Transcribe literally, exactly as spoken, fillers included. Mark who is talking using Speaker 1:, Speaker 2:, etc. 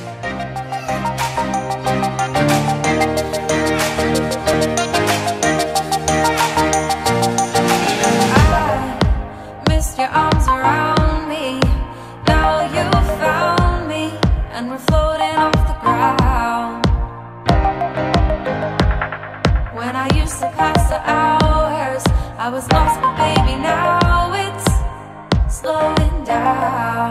Speaker 1: Your arms around me, now you found me, and we're floating off the ground. When I used to pass the hours, I was lost, but baby, now it's slowing down.